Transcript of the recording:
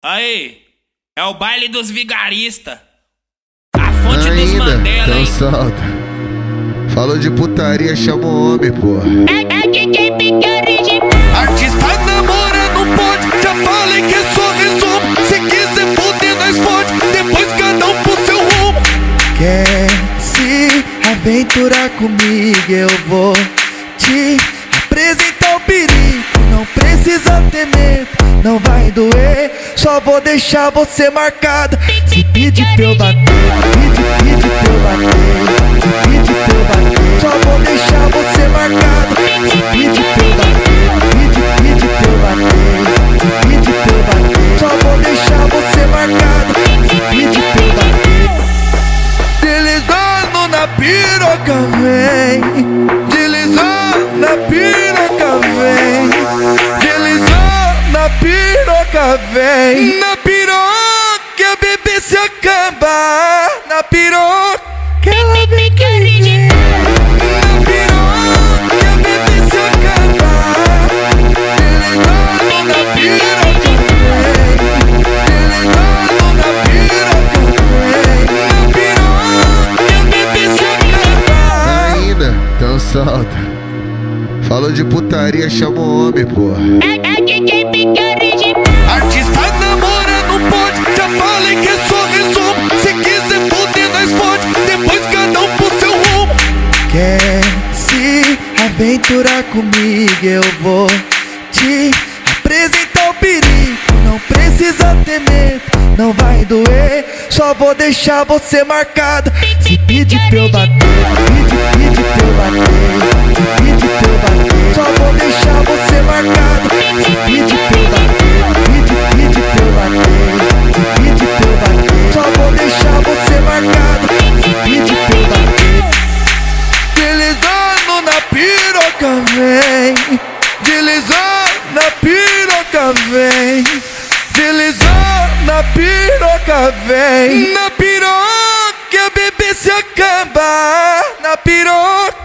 Aí, é o baile dos vigaristas. A fonte dos Mandela, então hein? solta. Falou de putaria, chama o homem, porra. É DJ Pique original. Artista namora, não pode. Já falei que é só resumo. Se quiser foder, nós fode. Depois cada um pro seu rumo. Quer se aventurar comigo? Eu vou te apresentar o perigo. Não precisa ter medo, não vai doer. Só vou deixar você marcada. Se pedir pra eu bater, pede pra eu bater. Se pedir pra eu bater, só vou deixar você marcada. Se pedir pra eu bater, pede pra eu bater. Se pedir pra eu bater, só vou deixar você marcada. Se pedir pra eu bater. Deslizando na piroca, vem. Deslizando na piroca, vem. Deslizando na piroca, vem. Na piroca, bebê se acaba. Na piroca, ela vem querer. Na piroca, bebê se acaba. Deslizando na piroca, vem. Deslizando na piroca, vem. Na piroca, bebê se acaba. Ainda, então solta. Falou de putaria, chama o homem, porra. É DJ Pique original. Artista namora, não pode. Já falei que é só resumo. Se quiser foder, nós fode. Depois cada um pro seu rumo. Quer se aventurar comigo? Eu vou te apresentar o perigo. Não precisa ter medo, não vai doer. Só vou deixar você marcada. Se pedir pra eu bater, pede pra eu bater. Se pedir pra eu bater, só vou deixar você marcada. Se pedir pra eu bater, pede pra eu bater. Se pedir pra eu bater, só vou deixar você marcada. Se pedir pra eu bater. Deslizando na piroca, vem. Deslizando na piroca, vem. Deslizando na piroca, vem. Na piroca, bebê se acaba. Na piroca.